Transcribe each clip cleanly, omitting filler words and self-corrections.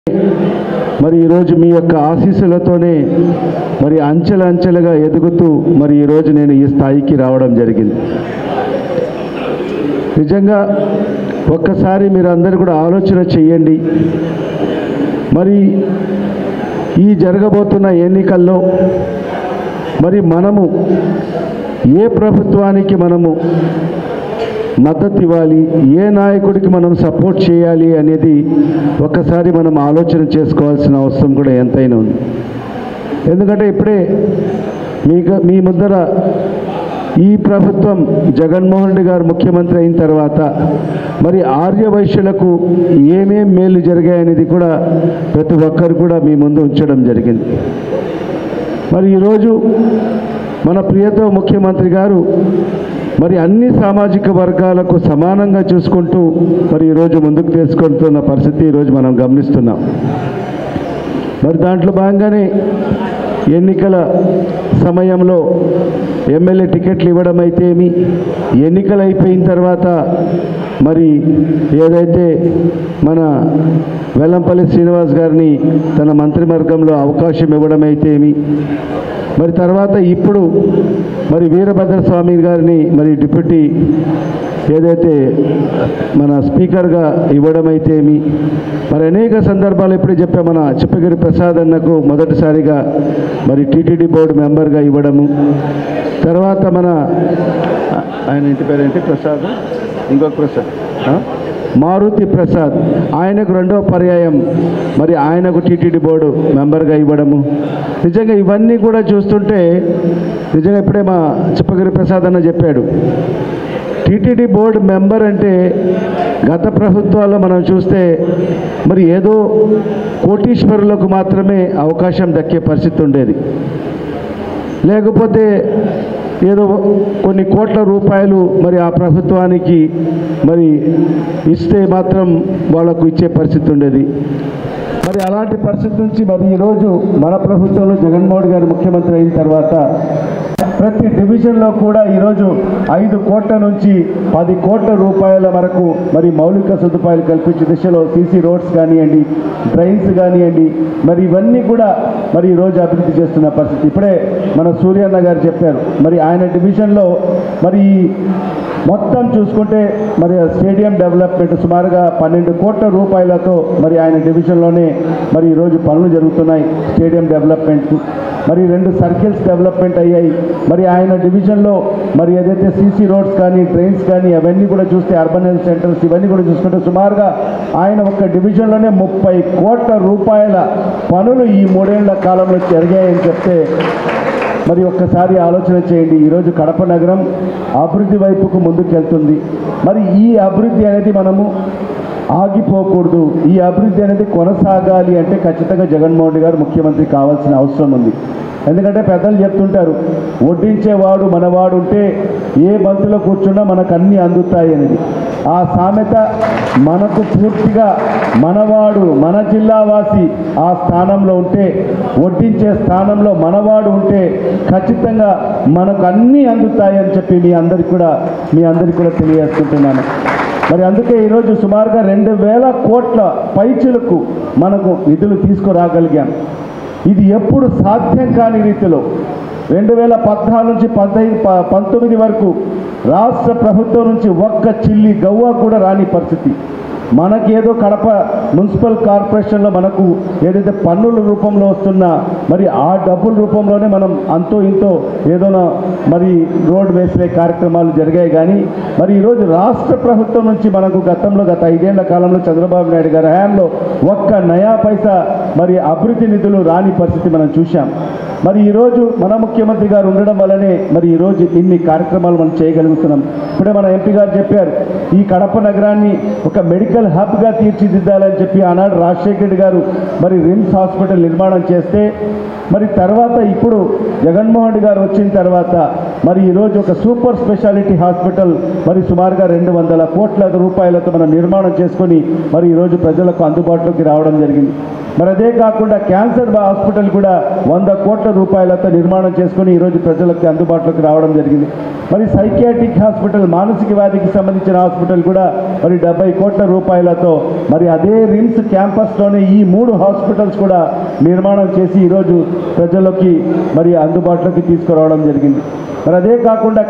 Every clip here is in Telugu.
మరి ఈరోజు మీ యొక్క ఆశీస్సులతోనే మరి అంచెలంచెలుగా ఎదుగుతూ మరి ఈరోజు నేను ఈ స్థాయికి రావడం జరిగింది. నిజంగా ఒక్కసారి మీరు అందరూ కూడా ఆలోచన చేయండి. మరి ఈ జరగబోతున్న ఎన్నికల్లో మరి మనము ఏ ప్రభుత్వానికి మనము మద్దతు ఇవ్వాలి, ఏ నాయకుడికి మనం సపోర్ట్ చేయాలి అనేది ఒక్కసారి మనం ఆలోచన చేసుకోవాల్సిన అవసరం కూడా ఎంతైనా ఉంది. ఎందుకంటే ఇప్పుడే మీ ముందర ఈ ప్రభుత్వం జగన్మోహన్ రెడ్డి గారు ముఖ్యమంత్రి అయిన తర్వాత మరి ఆర్య వైశ్యులకు ఏమేం మేలు జరిగాయనేది కూడా ప్రతి ఒక్కరు కూడా మీ ముందు ఉంచడం జరిగింది. మరి ఈరోజు మన ప్రియతమ ముఖ్యమంత్రి గారు మరి అన్ని సామాజిక వర్గాలకు సమానంగా చూసుకుంటూ మరి ఈరోజు ముందుకు తీసుకుంటున్న పరిస్థితి ఈరోజు మనం గమనిస్తున్నాం. మరి దాంట్లో భాగంగానే ఎన్నికల సమయంలో ఎమ్మెల్యే టికెట్లు ఇవ్వడం అయితే ఏమి, ఎన్నికలు అయిపోయిన తర్వాత మరి ఏదైతే మన వెల్లంపల్లి శ్రీనివాస్ గారిని తన మంత్రివర్గంలో అవకాశం ఇవ్వడం అయితే ఏమి, మరి తర్వాత ఇప్పుడు మరి వీరభద్రస్వామి గారిని మరి డిప్యూటీ ఏదైతే మన స్పీకర్గా ఇవ్వడం అయితే ఏమి, మరి అనేక సందర్భాలు ఎప్పుడే చెప్పా మన చిప్పగిరి ప్రసాద్ అన్నకు మొదటిసారిగా మరి టీటీడీ బోర్డు మెంబర్గా ఇవ్వడము, తర్వాత మన ఆయన ఇంటి పేరేంటి ప్రసాద్, ఇంకొక ప్రసాద్ మారుతి ప్రసాద్, ఆయనకు రెండవ పర్యాయం మరి ఆయనకు టీటీడీ బోర్డు మెంబర్గా ఇవ్వడము. నిజంగా ఇవన్నీ కూడా చూస్తుంటే నిజంగా ఇప్పుడే మా చిప్పగిరి ప్రసాద్ అన్న చెప్పాడు, టీటీడీ బోర్డు మెంబర్ అంటే గత ప్రభుత్వాల్లో మనం చూస్తే మరి ఏదో కోటీశ్వరులకు మాత్రమే అవకాశం దక్కే పరిస్థితి ఉండేది, లేకపోతే ఏదో కొన్ని కోట్ల రూపాయలు మరి ఆ ప్రభుత్వానికి మరి ఇస్తే మాత్రం వాళ్లకు ఇచ్చే పరిస్థితి ఉండేది. మరి అలాంటి పరిస్థితి నుంచి మరి ఈరోజు మన ప్రభుత్వంలో జగన్మోహన్ గారు ముఖ్యమంత్రి అయిన తర్వాత ప్రతి డివిజన్లో కూడా ఈరోజు 5 కోట్ల నుంచి 10 కోట్ల రూపాయల వరకు మరి మౌలిక సదుపాయాలు కల్పించే దిశలో సీసీ రోడ్స్ కానివ్వండి, డ్రైన్స్ కానివ్వండి, మరి ఇవన్నీ కూడా మరి ఈరోజు అభివృద్ధి చేస్తున్న పరిస్థితి. ఇప్పుడే మన సూర్యన్న గారు చెప్పారు, మరి ఆయన డివిజన్లో మరి మొత్తం చూసుకుంటే మరి స్టేడియం డెవలప్మెంట్ సుమారుగా 12 కోట్ల రూపాయలతో మరి ఆయన డివిజన్లోనే మరి ఈరోజు పనులు జరుగుతున్నాయి. స్టేడియం డెవలప్మెంట్ మరి 2 సర్కిల్స్ డెవలప్మెంట్ అయ్యాయి. మరి ఆయన డివిజన్లో మరి ఏదైతే సీసీ రోడ్స్ కానీ డ్రైన్స్ కానీ అవన్నీ కూడా చూస్తే అర్బన్ హెల్త్ సెంటర్స్ ఇవన్నీ కూడా చూసుకుంటే సుమారుగా ఆయన ఒక డివిజన్లోనే 30 కోట్ల రూపాయల పనులు ఈ 3 ఏళ్ల కాలంలో జరిగాయని చెప్తే మరి ఒక్కసారి ఆలోచన చేయండి. ఈరోజు కడప నగరం అభివృద్ధి వైపుకు ముందుకెళ్తుంది. మరి ఈ అభివృద్ధి అనేది మనము ఆగిపోకూడదు, ఈ అభివృద్ధి అనేది కొనసాగాలి అంటే ఖచ్చితంగా జగన్మోహన్ రెడ్డి గారు ముఖ్యమంత్రి కావాల్సిన అవసరం ఉంది. ఎందుకంటే పెద్దలు చెప్తుంటారు, వడ్డించేవాడు మనవాడు ఉంటే ఏ బంతిలో కూర్చున్నా మనకు అన్నీ అందుతాయి అనేది. ఆ సామెత మనకు పూర్తిగా మనవాడు మన జిల్లావాసి ఆ స్థానంలో ఉంటే, వడ్డించే స్థానంలో మనవాడు ఉంటే ఖచ్చితంగా మనకు అన్నీ అందుతాయి అని చెప్పి మీ అందరికీ కూడా తెలియజేసుకుంటున్నాను. మరి అందుకే ఈరోజు సుమారుగా 2000 కోట్ల పైచులకు మనకు నిధులు తీసుకురాగలిగాం. ఇది ఎప్పుడు సాధ్యం కాని రీతిలో 2014 నుంచి 19 వరకు రాష్ట్ర ప్రభుత్వం నుంచి ఒక్క చిల్లి గవ్వ కూడా రాని పరిస్థితి. మనకేదో కడప మున్సిపల్ కార్పొరేషన్లో మనకు ఏదైతే పన్నుల రూపంలో వస్తున్నా మరి ఆ డబ్బుల రూపంలోనే మనం అంతో ఇంతో ఏదోనా మరి రోడ్ వేసే కార్యక్రమాలు జరిగాయి. కానీ మరి ఈరోజు రాష్ట్ర ప్రభుత్వం నుంచి మనకు గత 5 ఏళ్ల కాలంలో చంద్రబాబు నాయుడు గారి హయాంలో ఒక్క నయా పైసా మరి అభివృద్ధి నిధులు రాని పరిస్థితి మనం చూశాం. మరి ఈరోజు మన ముఖ్యమంత్రి గారు ఉండడం వల్లనే మరి ఈరోజు ఇన్ని కార్యక్రమాలు మనం చేయగలుగుతున్నాం. ఇప్పుడే మన ఎంపీ గారు చెప్పారు, ఈ కడప నగరాన్ని ఒక మెడికల్ హబ్గా తీర్చిదిద్దాలని చెప్పి ఆనాడు రాజశేఖర రెడ్డి గారు మరి రిమ్స్ హాస్పిటల్ నిర్మాణం చేస్తే మరి తర్వాత ఇప్పుడు జగన్మోహన్ రెడ్డి గారు వచ్చిన తర్వాత మరి ఈరోజు ఒక సూపర్ స్పెషాలిటీ హాస్పిటల్ మరి సుమారుగా 200 కోట్ల రూపాయలతో మనం నిర్మాణం చేసుకొని మరి ఈరోజు ప్రజలకు అందుబాటులోకి రావడం జరిగింది. మరి అదే కాకుండా క్యాన్సర్ హాస్పిటల్ కూడా 100 కోట్ల రూపాయలతో నిర్మాణం చేసుకొని ఈరోజు ప్రజలకు అందుబాటులోకి రావడం జరిగింది. మరి సైకియాట్రిక్ హాస్పిటల్, మానసిక వ్యాధికి సంబంధించిన హాస్పిటల్ కూడా మరి 70 కోట్ల రూపాయలతో మరి అదే రిమ్స్ క్యాంపస్లోనే ఈ 3 హాస్పిటల్స్ కూడా నిర్మాణం చేసి ఈరోజు ప్రజలకి మరి అందుబాటులోకి తీసుకురావడం జరిగింది. మరి అదే కాకుండా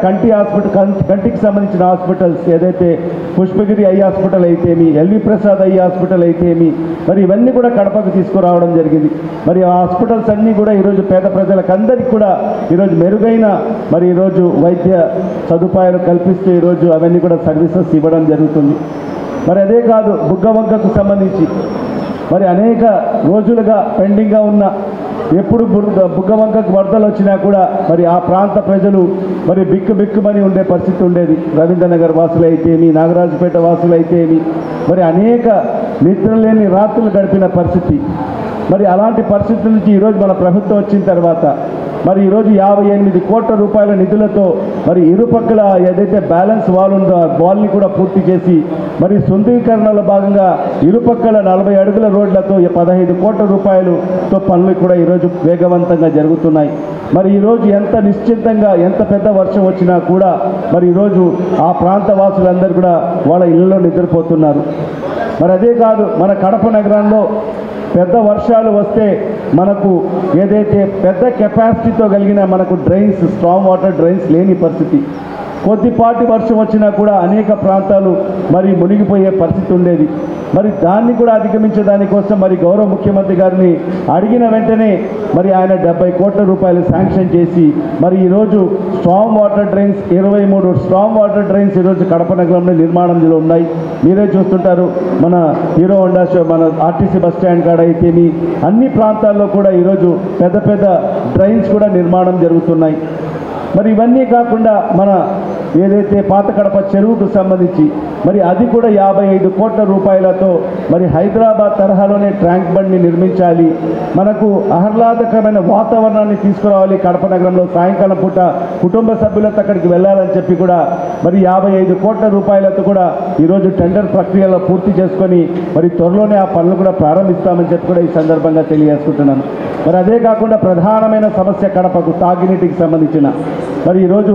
కంటికి సంబంధించిన హాస్పిటల్స్ ఏదైతే పుష్పగిరి ఐ హాస్పిటల్ అయితేమి, ఎల్వి ప్రసాద్ ఐ హాస్పిటల్ అయితేమి, మరి ఇవన్నీ కూడా కడపకు తీసుకురావడం జరిగింది. మరి ఆ హాస్పిటల్స్ అన్నీ కూడా ఈరోజు పేద ప్రజలకు అందరికీ కూడా ఈరోజు మెరుగైన మరి ఈరోజు వైద్య సదుపాయాలు కల్పిస్తూ ఈరోజు అవన్నీ కూడా సర్వీసెస్ ఇవ్వడం జరుగుతుంది. మరి అదే కాదు, బుగ్గవంకకు సంబంధించి మరి అనేక రోజులుగా పెండింగ్గా ఉన్న, ఎప్పుడు బుగ్గవంకకు వరదలు వచ్చినా కూడా మరి ఆ ప్రాంత ప్రజలు మరి బిక్కుమని ఉండే పరిస్థితి ఉండేది. రవీంద్రనగర్ వాసులు అయితేమి, నాగరాజుపేట వాసులు అయితేమి, మరి అనేక నిద్రలేని రాత్రులు గడిపిన పరిస్థితి. మరి అలాంటి పరిస్థితి నుంచి ఈరోజు మన ప్రభుత్వం వచ్చిన తర్వాత మరి ఈరోజు 58 కోట్ల రూపాయల నిధులతో మరి ఇరుపక్కల ఏదైతే బ్యాలెన్స్ వాల్ ఉందో ఆ వాల్ని కూడా పూర్తి చేసి మరి సుందరీకరణలో భాగంగా ఇరుపక్కల 40 అడుగుల రోడ్లతో 15 కోట్ల రూపాయలతో పనులు కూడా ఈరోజు వేగవంతంగా జరుగుతున్నాయి. మరి ఈరోజు ఎంత నిశ్చింతంగా ఎంత పెద్ద వర్షం వచ్చినా కూడా మరి ఈరోజు ఆ ప్రాంత వాసులందరూ కూడా వాళ్ళ ఇళ్ళలో నిద్రపోతున్నారు. మరి అదే కాదు, మన కడప నగరంలో పెద్ద వర్షాలు వస్తే మనకు ఏదైతే పెద్ద కెపాసిటీతో కలిగిన మనకు డ్రైన్స్, స్ట్రాంగ్ వాటర్ డ్రైన్స్ లేని పరిస్థితి. కొద్దిపాటి వర్షం వచ్చినా కూడా అనేక ప్రాంతాలు మరి మునిగిపోయే పరిస్థితి ఉండేది. మరి దాన్ని కూడా అధిగమించే దానికోసం మరి గౌరవ ముఖ్యమంత్రి గారిని అడిగిన వెంటనే మరి ఆయన 70 కోట్ల రూపాయలు శాంక్షన్ చేసి మరి ఈరోజు strong water drains 23 strong water drains ఈరోజు కడప నగరంలో నిర్మాణంలో ఉన్నాయి. మీరే చూస్తుంటారు, మన హీరో హోండా షో, మన ఆర్టీసీ బస్ స్టాండ్ కాడ అయితేమి అన్ని ప్రాంతాల్లో కూడా ఈరోజు పెద్ద పెద్ద డ్రైన్స్ కూడా నిర్మాణం జరుగుతున్నాయి. మరి ఇవన్నీ కాకుండా మన ఏదైతే పాత కడప చెరువుకు సంబంధించి మరి అది కూడా 55 కోట్ల రూపాయలతో మరి హైదరాబాద్ తరహాలోనే ట్యాంక్ బండ్ని నిర్మించాలి, మనకు ఆహ్లాదకరమైన వాతావరణాన్ని తీసుకురావాలి, కడప నగరంలో సాయంకాలం పూట కుటుంబ సభ్యులతో అక్కడికి వెళ్ళాలని చెప్పి కూడా మరి 55 కోట్ల రూపాయలతో కూడా ఈరోజు టెండర్ ప్రక్రియలో పూర్తి చేసుకొని మరి త్వరలోనే ఆ పనులు కూడా ప్రారంభిస్తామని చెప్పి కూడా ఈ సందర్భంగా తెలియజేసుకుంటున్నాను. మరి అదే కాకుండా ప్రధానమైన సమస్య కడపకు తాగునీటికి సంబంధించిన మరి ఈరోజు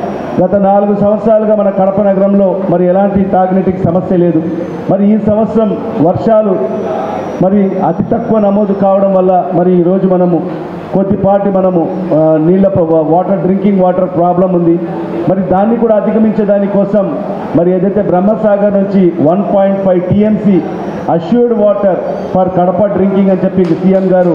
గత 4 సంవత్సరాలుగా మన కడప నగరంలో మరి ఎలాంటి తాగునీటికి సమస్య లేదు. మరి ఈ సంవత్సరం వర్షాలు మరి అతి తక్కువ నమోదు కావడం వల్ల మరి ఈరోజు మనము కొద్దిపాటి నీళ్ళ డ్రింకింగ్ వాటర్ ప్రాబ్లం ఉంది. మరి దాన్ని కూడా అధిగమించే దానికోసం మరి ఏదైతే బ్రహ్మసాగర్ నుంచి 1.5 TMC assured water for Kadapa drinking అని చెప్పి సీఎం గారు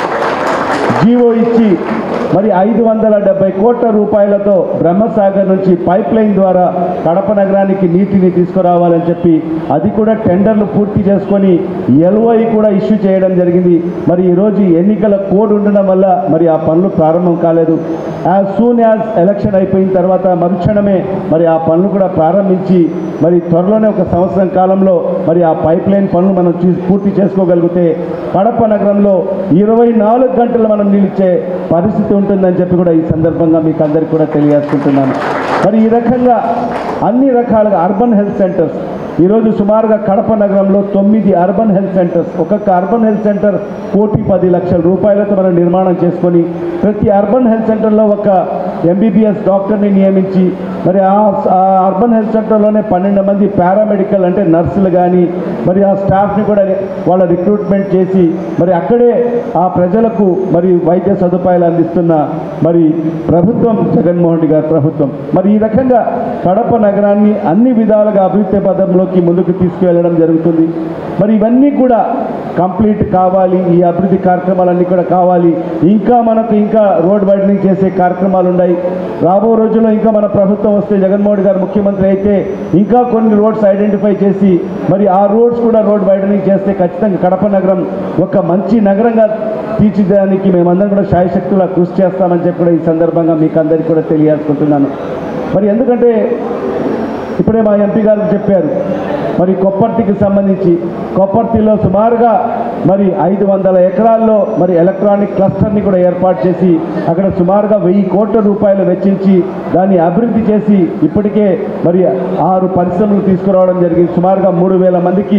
జీవో ఇచ్చి మరి 570 కోట్ల రూపాయలతో బ్రహ్మసాగర్ నుంచి పైప్ లైన్ ద్వారా కడప నగరానికి నీటిని తీసుకురావాలని చెప్పి అది కూడా టెండర్లు పూర్తి చేసుకొని LOI కూడా ఇష్యూ చేయడం జరిగింది. మరి ఈరోజు ఎన్నికల కోడ్ ఉండడం వల్ల మరి ఆ పనులు ప్రారంభం కాలేదు. యాజ్ సూన్ యాజ్ ఎలక్షన్ అయిపోయిన తర్వాత మరుక్షణమే మరి ఆ పనులు కూడా ప్రారంభించి మరి త్వరలోనే 1 సంవత్సరం కాలంలో మరి ఆ పైప్ లైన్ పనులు మనం పూర్తి చేసుకోగలిగితే కడప నగరంలో 24 గంటలు మనం నిలిచే పరిస్థితి ఉంటుందని చెప్పి కూడా ఈ సందర్భంగా మీకు అందరికీ కూడా తెలియజేసుకుంటున్నాను. మరి ఈ రకంగా అన్ని రకాలుగా అర్బన్ హెల్త్ సెంటర్స్ ఈరోజు సుమారుగా కడప నగరంలో 9 అర్బన్ హెల్త్ సెంటర్స్, ఒక్కొక్క అర్బన్ హెల్త్ సెంటర్ 1,10,00,000 రూపాయలతో మనం నిర్మాణం చేసుకొని ప్రతి అర్బన్ హెల్త్ సెంటర్లో ఒక MBBS డాక్టర్ని నియమించి మరి ఆ అర్బన్ హెల్త్ సెంటర్లోనే 12 మంది పారామెడికల్ అంటే నర్సులు కానీ మరి ఆ స్టాఫ్ని కూడా వాళ్ళ రిక్రూట్మెంట్ చేసి మరి అక్కడే ఆ ప్రజలకు మరి వైద్య సదుపాయాలు అందిస్తున్న మరి ప్రభుత్వం జగన్మోహన్ రెడ్డి గారి ప్రభుత్వం. మరి ఈ రకంగా కడప నగరాన్ని అన్ని విధాలుగా అభివృద్ధి పదంలోకి ముందుకు తీసుకువెళ్ళడం జరుగుతుంది. మరి ఇవన్నీ కూడా కంప్లీట్ కావాలి, ఈ అభివృద్ధి కార్యక్రమాలన్నీ కూడా కావాలి. ఇంకా మనకు ఇంకా రోడ్ వైడనింగ్ చేసే కార్యక్రమాలు ఉన్నాయి. రాబో రోజుల్లో ఇంకా మన ప్రభుత్వం వస్తే జగన్మోహన్ గారు ముఖ్యమంత్రి అయితే ఇంకా కొన్ని రోడ్స్ ఐడెంటిఫై చేసి మరి ఆ రోడ్స్ కూడా రోడ్ వైడనింగ్ చేస్తే ఖచ్చితంగా కడప నగరం ఒక మంచి నగరంగా తీర్చిదానికి మేమందరం కూడా శాయశక్తులా కృషి చేస్తామని చెప్పి కూడా ఈ సందర్భంగా మీకు అందరికీ కూడా తెలియజేసుకుంటున్నాను. మరి ఎందుకంటే ఇప్పుడే మా ఎంపీ గారు చెప్పారు మరి కొప్పర్తికి సంబంధించి కొప్పర్తిలో సుమారుగా మరి 500 ఎకరాల్లో మరి ఎలక్ట్రానిక్ క్లస్టర్ని కూడా ఏర్పాటు చేసి అక్కడ సుమారుగా 1000 కోట్ల రూపాయలు వెచ్చించి దాన్ని అభివృద్ధి చేసి ఇప్పటికే మరి 6 పరిశ్రమలు తీసుకురావడం జరిగింది. సుమారుగా 3000 మందికి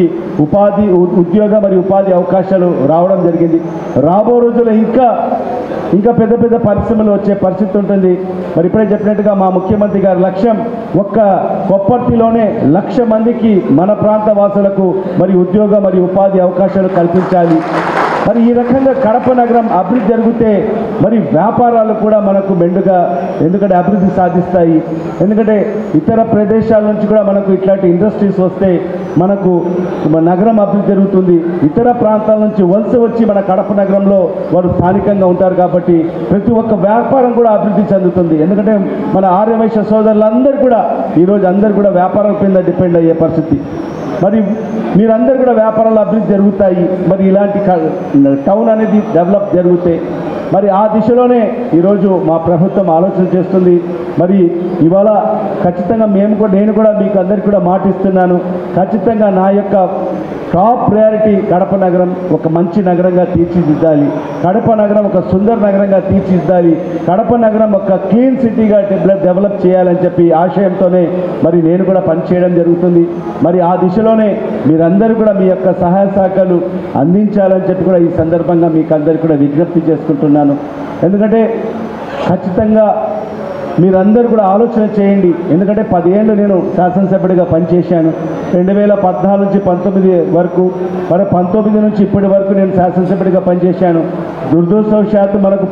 ఉద్యోగ మరియు ఉపాధి అవకాశాలు రావడం జరిగింది. రాబో రోజుల్లో ఇంకా పెద్ద పెద్ద పరిశ్రమలు వచ్చే పరిస్థితి ఉంటుంది. మరి ఇప్పుడే చెప్పినట్టుగా మా ముఖ్యమంత్రి గారి లక్ష్యం ఒక్క కొప్పర్తిలోనే 1,00,000 మందికి మన ప్రాంత వాసులకు మరి ఉద్యోగ మరియు ఉపాధి అవకాశాలు కల్పించాలి. మరి ఈ రకంగా కడప నగరం అభివృద్ధి జరిగితే మరి వ్యాపారాలు కూడా మనకు మెండుగా ఎందుకంటే అభివృద్ధి సాధిస్తాయి. ఎందుకంటే ఇతర ప్రదేశాల నుంచి కూడా మనకు ఇట్లాంటి ఇండస్ట్రీస్ వస్తే మనకు నగరం అభివృద్ధి జరుగుతుంది. ఇతర ప్రాంతాల నుంచి వలస వచ్చి మన కడప నగరంలో వారు స్థానికంగా ఉంటారు కాబట్టి ప్రతి ఒక్క వ్యాపారం కూడా అభివృద్ధి చెందుతుంది. ఎందుకంటే మన ఆర్యవైశ్య సోదరులందరూ కూడా ఈరోజు అందరూ కూడా వ్యాపారం మీద డిపెండ్ అయ్యే పరిస్థితి. మరి మీరందరూ కూడా వ్యాపారాలు అభివృద్ధి జరుగుతాయి. మరి ఇలాంటి టౌన్ అనేది డెవలప్ జరుగుతాయి. మరి ఆ దిశలోనే ఈరోజు మా ప్రభుత్వం ఆలోచన చేస్తుంది. మరి ఇవాళ ఖచ్చితంగా నేను కూడా మీకు అందరికీ కూడా మాటిస్తున్నాను. ఖచ్చితంగా నా యొక్క టాప్ ప్రయారిటీ కడప నగరం ఒక మంచి నగరంగా తీర్చిదిద్దాలి. కడప నగరం ఒక సుందర నగరంగా తీర్చిదిద్దాలి. కడప నగరం ఒక క్లీన్ సిటీగా డెవలప్ చేయాలని చెప్పి ఆశయంతోనే మరి నేను కూడా పనిచేయడం జరుగుతుంది. మరి ఆ దిశలోనే మీరందరూ కూడా మీ యొక్క సహాయ సహకారాలు అందించాలని చెప్పి కూడా ఈ సందర్భంగా మీకు అందరికీ కూడా విజ్ఞప్తి చేసుకుంటున్నాను. ఎందుకంటే ఖచ్చితంగా మీరందరూ కూడా ఆలోచన చేయండి. ఎందుకంటే 10 ఏళ్ళు నేను శాసనసభ్యుడిగా పనిచేశాను. 2014 నుంచి 19 వరకు, మరి 19 నుంచి ఇప్పటి వరకు నేను శాసనసభ్యుడిగా పనిచేశాను. దురదృష్టవశాత్తు మనకు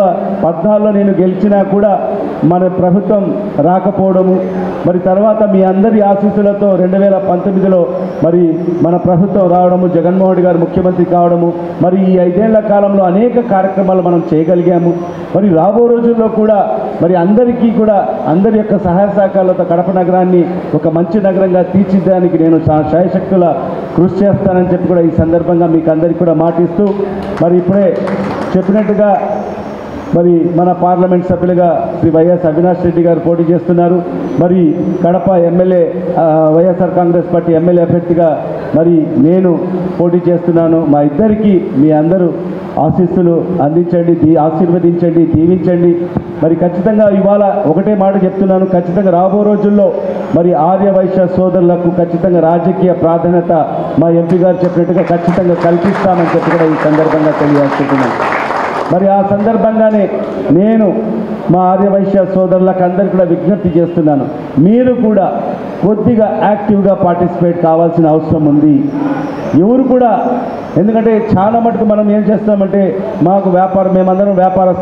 14లో నేను గెలిచినా కూడా మన ప్రభుత్వం రాకపోవడము, మరి తర్వాత మీ అందరి ఆశీస్సులతో 2019లో మరి మన ప్రభుత్వం రావడము, జగన్మోహన్ రెడ్డి గారు ముఖ్యమంత్రి కావడము, మరి ఈ 5 ఏళ్ల కాలంలో అనేక కార్యక్రమాలు మనం చేయగలిగాము. మరి రాబో రోజుల్లో కూడా మరి అందరికీ కూడా అందరి యొక్క సహాయ సహకారాలతో కడప నగరాన్ని ఒక మంచి నగరంగా తీర్చిదిద్దడానికి నేను శాయశక్తుల కృషి చేస్తానని చెప్పి కూడా ఈ సందర్భంగా మీకు అందరికీ కూడా మాటిస్తూ, మరి ఇప్పుడే చెప్పినట్టుగా మరి మన పార్లమెంట్ సభ్యులుగా శ్రీ వైఎస్ అవినాష్ రెడ్డి గారు పోటీ చేస్తున్నారు. మరి Kadapa MLA YSR Congress party MLA అభ్యర్థిగా మరి నేను పోటీ చేస్తున్నాను. మా ఇద్దరికి మీ అందరూ ఆశీస్సులు అందించండి, ఆశీర్వదించండి, దీవించండి. మరి ఖచ్చితంగా ఇవాళ ఒకటే మాట చెప్తున్నాను, ఖచ్చితంగా రాబో రోజుల్లో మరి ఆర్యవైశ్య సోదరులకు ఖచ్చితంగా రాజకీయ ప్రాధాన్యత మా ఎంపీ గారు చెప్పినట్టుగా ఖచ్చితంగా కల్పిస్తామని చెప్పి కూడా ఈ సందర్భంగా తెలియజేస్తున్నాను. మరి ఆ సందర్భంగానే నేను మా ఆర్యవైశ్య సోదరులకు అందరికీ కూడా విజ్ఞప్తి చేస్తున్నాను, మీరు కూడా కొద్దిగా యాక్టివ్గా పార్టిసిపేట్ కావాల్సిన అవసరం ఉంది. ఎవరు కూడా, ఎందుకంటే చాలా మటుకు మనం ఏం చేస్తామంటే మేమందరం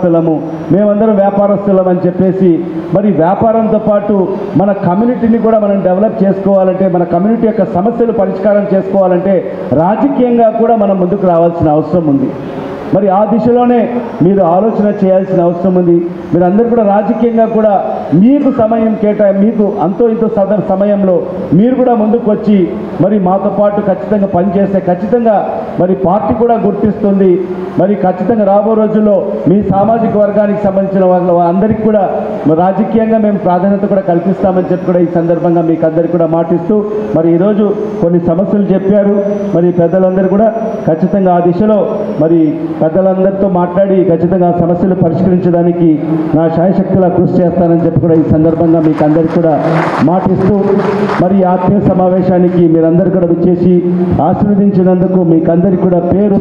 వ్యాపారస్తులం అని చెప్పేసి మరి వ్యాపారంతో పాటు మన కమ్యూనిటీని కూడా మనం డెవలప్ చేసుకోవాలంటే, మన కమ్యూనిటీ యొక్క సమస్యలు పరిష్కారం చేసుకోవాలంటే రాజకీయంగా కూడా మనం ముందుకు రావాల్సిన అవసరం ఉంది. మరి ఆ దిశలోనే మీరు ఆలోచన చేయాల్సిన అవసరం ఉంది. మీరు అందరూ కూడా రాజకీయంగా కూడా మీకు సమయం మీకు అంతో ఇంతో సమయంలో మీరు కూడా ముందుకు వచ్చి మరి మాతో పాటు ఖచ్చితంగా పనిచేస్తే ఖచ్చితంగా మరి పార్టీ కూడా గుర్తిస్తుంది. మరి ఖచ్చితంగా రాబో రోజుల్లో మీ సామాజిక వర్గానికి సంబంధించిన అందరికీ కూడా రాజకీయంగా మేము ప్రాధాన్యత కూడా కల్పిస్తామని చెప్పి కూడా ఈ సందర్భంగా మీకు అందరికీ కూడా మాటిస్తూ, మరి ఈరోజు కొన్ని సమస్యలు చెప్పారు. మరి పెద్దలందరూ కూడా ఖచ్చితంగా ఆ దిశలో మరి పెద్దలందరితో మాట్లాడి ఖచ్చితంగా ఆ సమస్యలు పరిష్కరించడానికి నా శాయశక్తులా కృషి చేస్తానని చెప్పి కూడా ఈ సందర్భంగా మీకు అందరికీ కూడా మాటిస్తూ, మరి ఆత్మీయ సమావేశానికి మీరందరూ కూడా విచ్చేసి ఆశీర్వదించినందుకు మీకు అందరికీ కూడా పేరు